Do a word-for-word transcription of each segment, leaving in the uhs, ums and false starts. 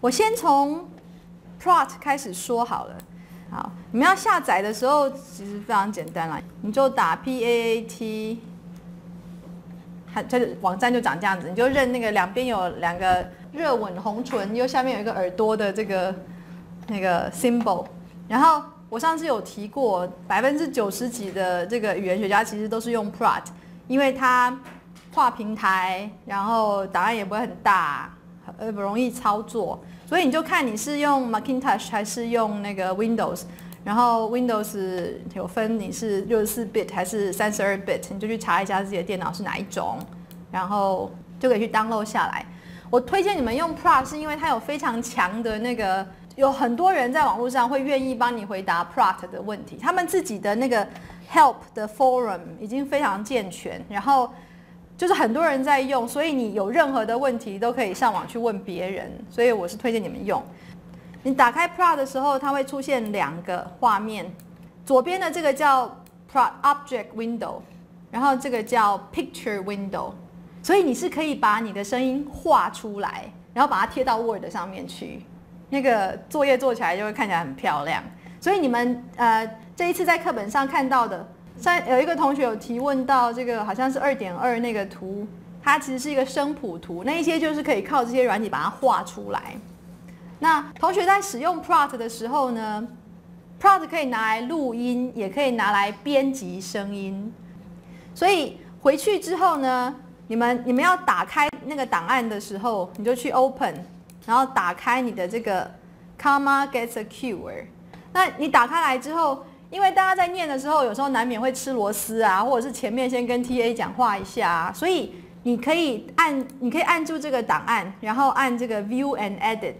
我先从 Praat 开始说好了。好，你们要下载的时候其实非常简单啦，你就打 P A A T， 它它的网站就长这样子，你就认那个两边有两个热吻红唇，又下面有一个耳朵的这个那个 symbol。然后我上次有提过，百分之九十几的这个语言学家其实都是用 Praat， 因为它跨平台，然后档案也不会很大，呃不容易操作。所以你就看你是用 Macintosh 还是用那个 Windows， 然后 Windows 有分你是六十四 bit 还是三十二 bit， 你就去查一下自己的电脑是哪一种，然后就可以去 download 下来。我推荐你们用 Praat 是因为它有非常强的那个，有很多人在网络上会愿意帮你回答 Praat 的问题，他们自己的那个 help 的 forum 已经非常健全，然后就是很多人在用，所以你有任何的问题都可以上网去问别人，所以我是推荐你们用。你打开 Praat 的时候，它会出现两个画面，左边的这个叫 Praat Object Window， 然后这个叫 Picture Window， 所以你是可以把你的声音画出来，然后把它贴到 Word 上面去，那个作业做起来就会看起来很漂亮。所以你们呃这一次在课本上看到的。像有一个同学有提问到这个好像是 二点二 那个图，它其实是一个声谱图，那一些就是可以靠这些软体把它画出来。那同学在使用 Praat 的时候呢 ，Praat 可以拿来录音，也可以拿来编辑声音。所以回去之后呢，你们你们要打开那个档案的时候，你就去 Open， 然后打开你的这个 comma gets a keyword。那你打开来之后，因为大家在念的时候，有时候难免会吃螺丝啊，或者是前面先跟 T A 讲话一下啊，所以你可以按，你可以按住这个档案，然后按这个 View and Edit。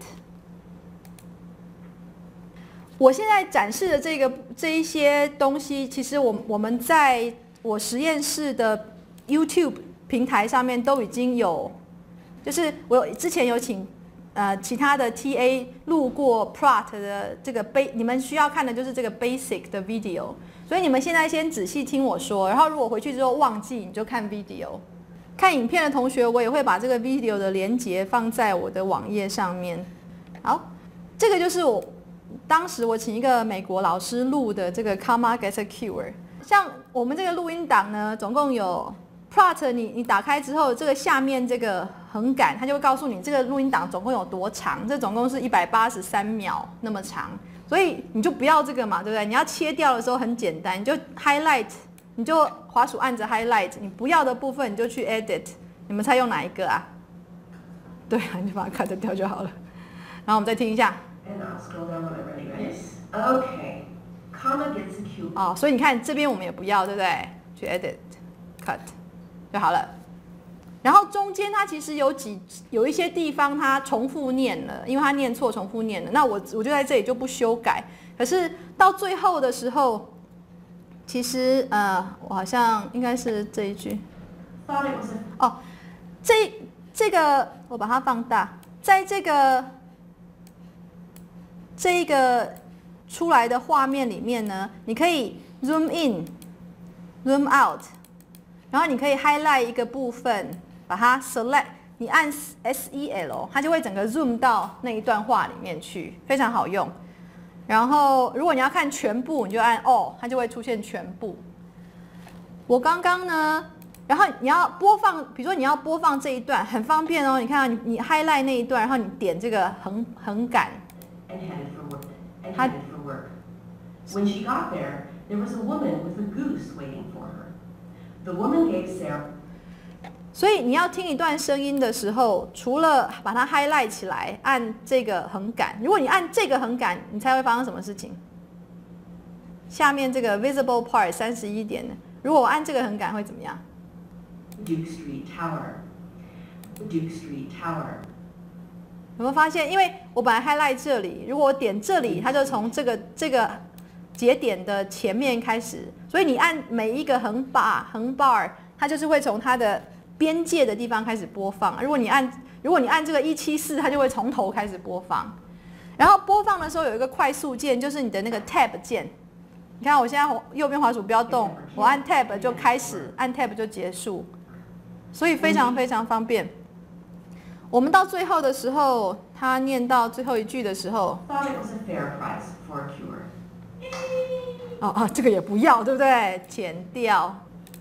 我现在展示的这个这一些东西，其实我我们在我实验室的 YouTube 平台上面都已经有，就是我有之前有请。呃，其他的 T A 录过 Praat 的这个 basic， 你们需要看的就是这个 basic 的 video， 所以你们现在先仔细听我说，然后如果回去之后忘记，你就看 video。看影片的同学，我也会把这个 video 的连结放在我的网页上面。好，这个就是我当时我请一个美国老师录的这个 comma gets a keyword。像我们这个录音档呢，总共有 Praat， 你你打开之后，这个下面这个横杆，它就会告诉你这个录音档总共有多长，这总共是一百八十三秒那么长，所以你就不要这个嘛，对不对？你要切掉的时候很简单，你就 highlight， 你就滑鼠按着 highlight， 你不要的部分你就去 edit， 你们猜用哪一个啊？对啊，你就把它 cut 掉就好了。然后我们再听一下。 Okay, comma gets a cue. 哦，所以你看这边我们也不要，对不对？去 edit cut 就好了。然后中间它其实有几有一些地方它重复念了，因为它念错重复念了。那我我就在这里就不修改。可是到最后的时候，其实呃，我好像应该是这一句。哦，这这个我把它放大，在这个这一个出来的画面里面呢，你可以 zoom in、zoom out， 然后你可以 highlight 一个部分。把它 select， 你按 S E L， 它就会整个 zoom 到那一段话里面去，非常好用。然后如果你要看全部，你就按 All， 它就会出现全部。我刚刚呢，然后你要播放，比如说你要播放这一段，很方便哦。你看你你 highlight 那一段，然后你点这个横横杆。它 When she got there, there was a woman with a goose waiting for her. The woman gave Sarah. 所以你要听一段声音的时候，除了把它 highlight 起来，按这个横杆。如果你按这个横杆，你猜会发生什么事情？下面这个 visible part 三十一点的，如果我按这个横杆会怎么样 ？Duke Street Tower. Duke Street Tower. 有没有发现？因为我本来 highlight 这里，如果我点这里，它就从这个这个节点的前面开始。所以你按每一个横 bar 横 bar， 它就是会从它的边界的地方开始播放。如果你按，如果你按这个一七四，它就会从头开始播放。然后播放的时候有一个快速键，就是你的那个 Tab 键。你看我现在右边滑鼠不要动，我按 Tab 就开始，按 Tab 就结束，所以非常非常方便。我们到最后的时候， 他念到最后一句的时候 Thought it was a fair price for a cure. 哦哦，这个也不要，对不对？剪掉。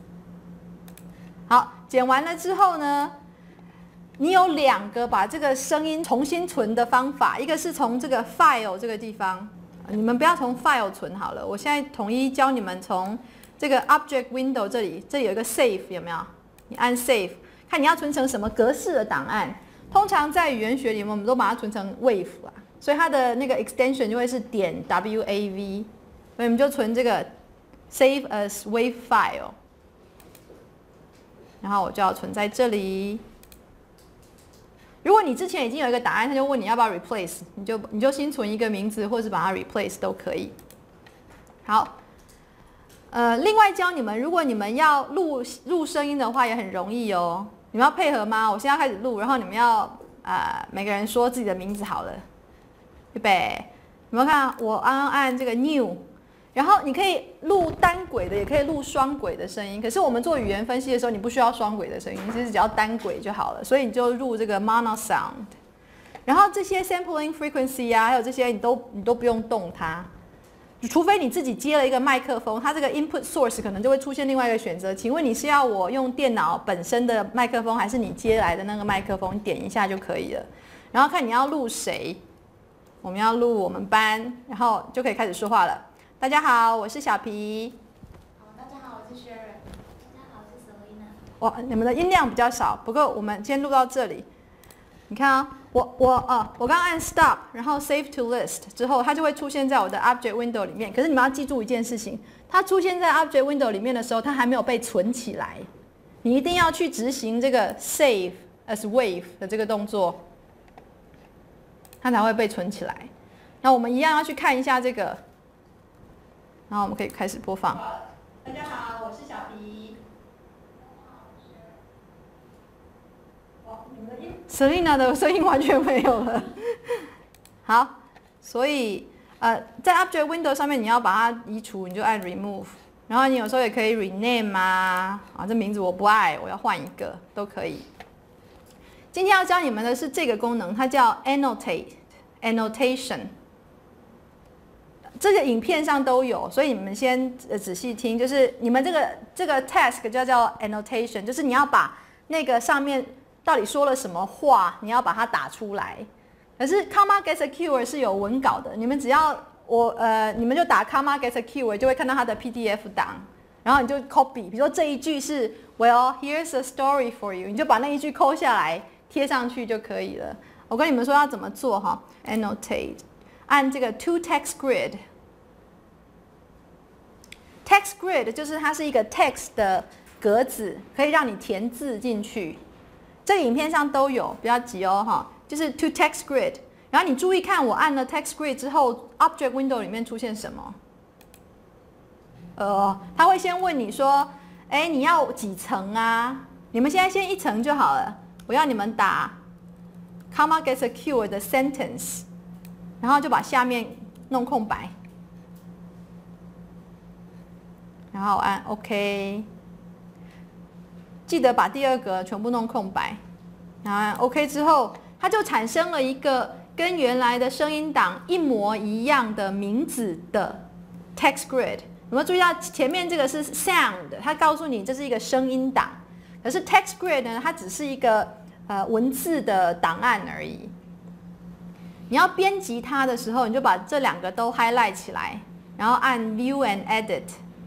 好，剪完了之后呢，你有两个把这个声音重新存的方法，一个是从这个 file 这个地方，你们不要从 file 存好了，我现在统一教你们从这个 object window 这里，这里有一个 save 有没有？你按 save， 看你要存成什么格式的档案。通常在语言学里面，我们都把它存成 wave 啊，所以它的那个 extension 就会是点 wav， 所以我们就存这个 save as wave file。然后我就要存在这里。如果你之前已经有一个档案，他就问你要不要 replace， 你就你就新存一个名字，或是把它 replace 都可以。好，呃，另外教你们，如果你们要录录声音的话，也很容易哦。你们要配合吗？我现在开始录，然后你们要呃每个人说自己的名字好了，预备。有没有看？我刚刚按这个 new。然后你可以录单轨的，也可以录双轨的声音。可是我们做语言分析的时候，你不需要双轨的声音，其实只要单轨就好了。所以你就录这个 mono sound。然后这些 sampling frequency 啊，还有这些你都你都不用动它，除非你自己接了一个麦克风，它这个 input source 可能就会出现另外一个选择。请问你是要我用电脑本身的麦克风，还是你接来的那个麦克风？你点一下就可以了。然后看你要录谁，我们要录我们班，然后就可以开始说话了。大家好，我是小皮。 好，大家好，我是 Sharon。大家好，我是 Selina。 哇，你们的音量比较少，不过我们先录到这里。你看啊，我我啊，我刚刚按 Stop， 然后 Save to List 之后，它就会出现在我的 Object Window 里面。可是你们要记住一件事情，它出现在 Object Window 里面的时候，它还没有被存起来。你一定要去执行这个 Save as Wave 的这个动作，它才会被存起来。那我们一样要去看一下这个。然后我们可以开始播放。大家好，我是小皮。哇，你们的音 Selina 的声音完全没有了。好，所以呃，在 Object Window 上面你要把它移除，你就按 Remove。然后你有时候也可以 Rename 啊，啊，这名字我不爱，我要换一个都可以。今天要教你们的是这个功能，它叫 Annotate Annotation。这个影片上都有，所以你们先仔细听。就是你们这个这个 task 就叫 annotation， 就是你要把那个上面到底说了什么话，你要把它打出来。可是 comma gets a keyword 是有文稿的，你们只要我呃，你们就打 comma gets a keyword 就会看到它的 P D F 档，然后你就 copy。比如说这一句是 Well, here's a story for you， 你就把那一句抠下来贴上去就可以了。我跟你们说要怎么做哈 ，annotate。按这个 to text grid。text grid 就是它是一个 text 的格子，可以让你填字进去。这个影片上都有，不要急哦哈。就是 to text grid， 然后你注意看，我按了 text grid 之后 ，object window 里面出现什么？呃，他会先问你说，哎，你要几层啊？你们现在先一层就好了。我要你们打 comma gets a keyword 的 sentence。然后就把下面弄空白，然后按 OK， 记得把第二个全部弄空白，然后按 OK 之后，它就产生了一个跟原来的声音档一模一样的名字的 text grid。有没有注意到前面这个是 sound， 它告诉你这是一个声音档，可是 text grid 呢，它只是一个呃文字的档案而已。你要编辑它的时候，你就把这两个都 highlight 起来，然后按 View and Edit。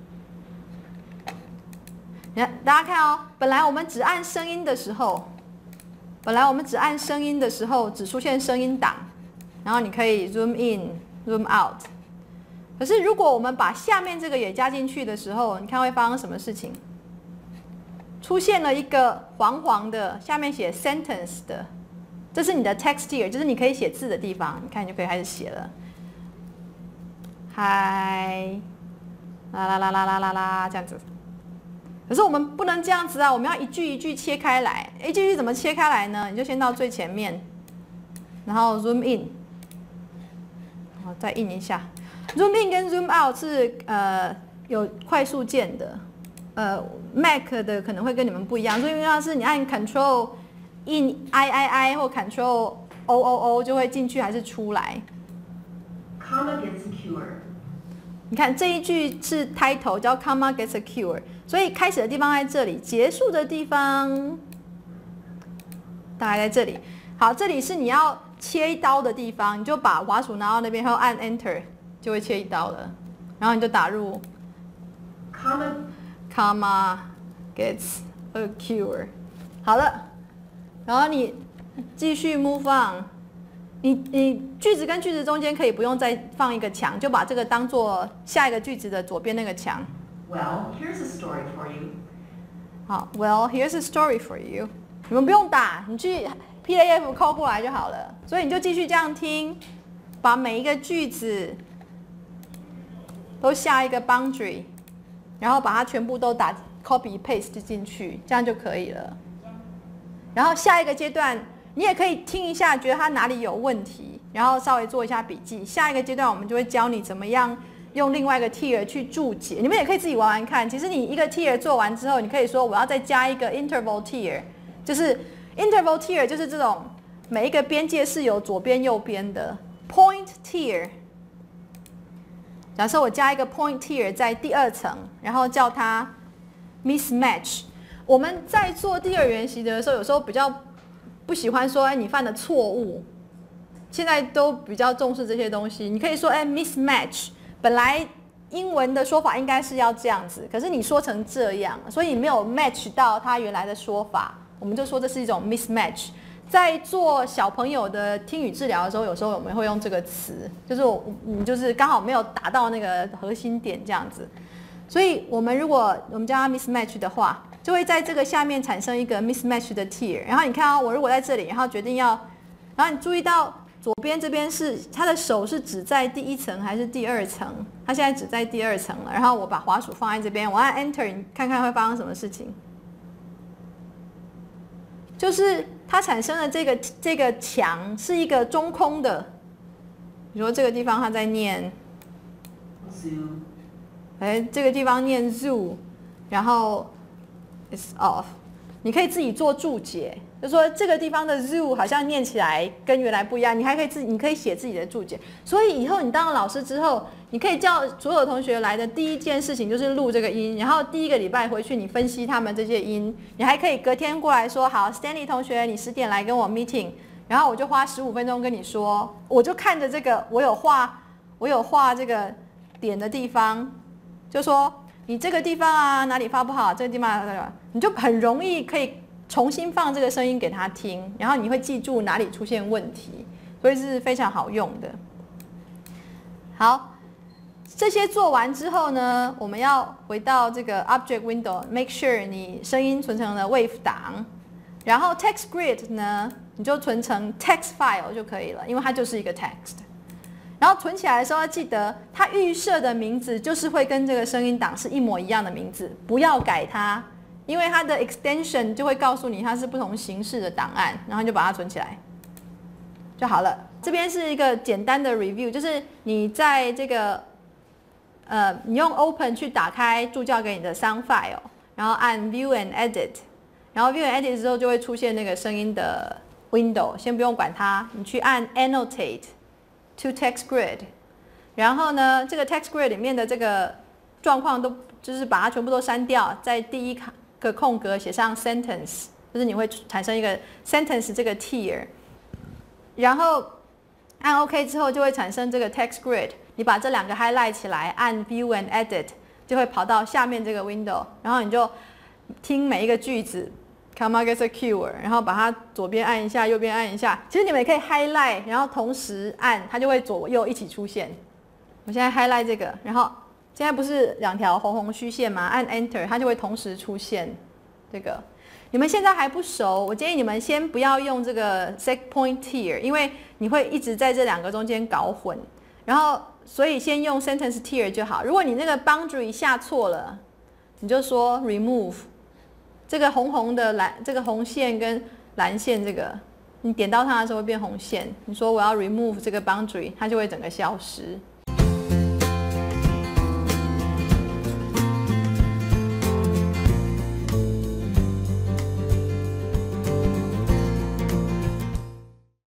大家看哦，本来我们只按声音的时候，本来我们只按声音的时候只出现声音档，然后你可以 zoom in、zoom out。可是如果我们把下面这个也加进去的时候，你看会发生什么事情？出现了一个黄黄的，下面写 sentence 的。这是你的 text here， 就是你可以写字的地方，你看你就可以开始写了。嗨，啦啦啦啦啦啦啦，这样子。可是我们不能这样子啊，我们要一句一句切开来。一句一句怎么切开来呢？你就先到最前面，然后 zoom in， 然后再 in 一下。zoom in 跟 zoom out 是呃有快速键的，呃 Mac 的可能会跟你们不一样。zoom in 是你按 Control。in I I I 或 Control O O O 就会进去还是出来。 Comma gets secured. 你看这一句是 title 叫 comma gets secured， 所以开始的地方在这里，结束的地方大概在这里。好，这里是你要切一刀的地方，你就把滑鼠拿到那边，然后按 Enter 就会切一刀了。然后你就打入 Comma comma gets secured。好了，然后你继续 move on。你你句子跟句子中间可以不用再放一个墙，就把这个当做下一个句子的左边那个墙。 Well, here's a story for you. 好 ，Well, here's a story for you。你们不用打，你去 P A F 扣过来就好了。所以你就继续这样听，把每一个句子都下一个 boundary， 然后把它全部都打 copy paste 进去，这样就可以了。然后下一个阶段。你也可以听一下，觉得它哪里有问题，然后稍微做一下笔记。下一个阶段我们就会教你怎么样用另外一个 tier 去注解。你们也可以自己玩玩看。其实你一个 tier 做完之后，你可以说我要再加一个 interval tier， 就是 interval tier 就是这种每一个边界是有左边右边的 point tier。假设我加一个 point tier 在第二层，然后叫它 mismatch。我们在做第二元习的时候，有时候比较不喜欢说，哎，你犯的错误，现在都比较重视这些东西。你可以说，哎 ，mismatch， 本来英文的说法应该是要这样子，可是你说成这样，所以你没有 match 到它原来的说法，我们就说这是一种 mismatch。在做小朋友的听语治疗的时候，有时候我们会用这个词，就是我你就是刚好没有达到那个核心点这样子。所以我们如果我们叫它 mismatch 的话，就会在这个下面产生一个 mismatch 的 tier。然后你看啊、哦，我如果在这里，然后决定要，然后你注意到左边这边是他的手是指在第一层还是第二层？他现在指在第二层了。然后我把滑鼠放在这边，我按 Enter， 你看看会发生什么事情？就是它产生的这个这个墙是一个中空的。比如说这个地方它在念 zoo， 哎，这个地方念 zoo， 然后 is off， 你可以自己做注解，就说这个地方的 zoo 好像念起来跟原来不一样，你还可以自己，你可以写自己的注解。所以以后你当了老师之后，你可以叫所有同学来的第一件事情就是录这个音，然后第一个礼拜回去你分析他们这些音，你还可以隔天过来说，好 ，Stanley 同学，你十点来跟我 meeting， 然后我就花十五分钟跟你说，我就看着这个，我有画，我有画这个点的地方，就说。你这个地方啊，哪里发不好？这个地方，你就很容易可以重新放这个声音给他听，然后你会记住哪里出现问题，所以是非常好用的。好，这些做完之后呢，我们要回到这个 Object Window，make sure 你声音存成了 wave 档，然后 Text Grid 呢，你就存成 text file 就可以了，因为它就是一个 text。然后存起来的时候要记得，它预设的名字就是会跟这个声音档是一模一样的名字，不要改它，因为它的 extension 就会告诉你它是不同形式的档案，然后你就把它存起来就好了。这边是一个简单的 review， 就是你在这个呃，你用 Open 去打开助教给你的 sound file， 然后按 View and Edit， 然后 View and Edit 之后就会出现那个声音的 window， 先不用管它，你去按 Annotate。To text grid， 然后呢，这个 text grid 里面的这个状况都就是把它全部都删掉，在第一个空格写上 sentence， 就是你会产生一个 sentence 这个 tier， 然后按 OK 之后就会产生这个 text grid， 你把这两个 highlight 起来，按 View and Edit 就会跑到下面这个 window， 然后你就听每一个句子。Comma gets secured， 然后把它左边按一下，右边按一下。其实你们也可以 highlight， 然后同时按，它就会左右一起出现。我现在 highlight 这个，然后现在不是两条红红虚线吗？按 Enter， 它就会同时出现这个。你们现在还不熟，我建议你们先不要用这个 set point tier， 因为你会一直在这两个中间搞混。然后，所以先用 sentence tier 就好。如果你那个 boundary 下错了，你就说 remove。这个红红的蓝，这个红线跟蓝线，这个你点到它的时候会变红线。你说我要 remove 这个 boundary， 它就会整个消失。